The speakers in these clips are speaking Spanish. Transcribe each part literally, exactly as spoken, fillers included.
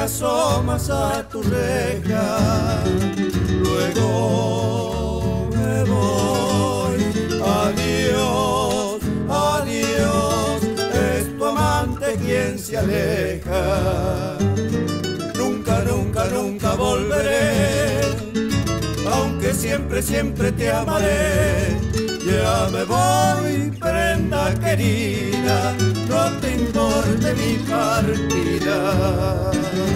asomas a tu reja. Luego me voy, adiós, adiós, es tu amante quien se aleja. Nunca, nunca, nunca volveré, aunque siempre, siempre te amaré. Ya me voy, prenda querida, no te importe mi partida.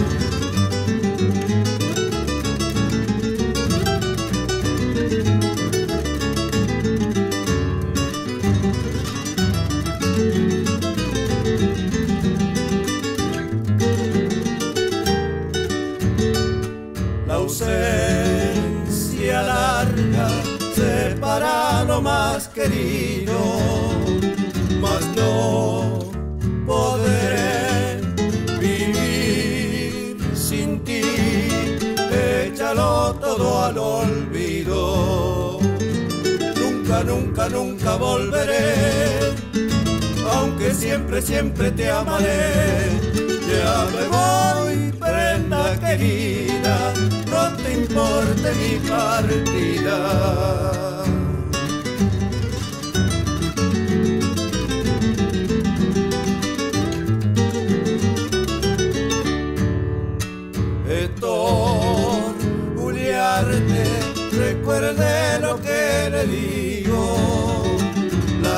La ausencia larga separa lo más querido, mas no podré vivir sin ti. Échalo todo al olvido. Nunca, nunca, nunca volveré, aunque siempre, siempre te amaré. Ya me voy, prenda querida, no te importe mi partida. Héctor Uriarte, recuerde lo que le digo. La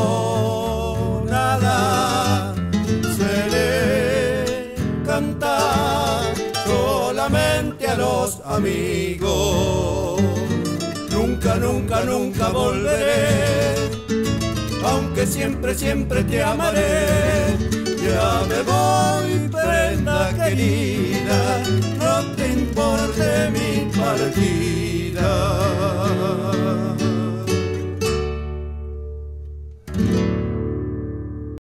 tonada se le canta solamente a los amigos. Nunca, nunca, nunca volveré, aunque siempre, siempre te amaré. Ya me voy, prenda querida, no te importe mi partida.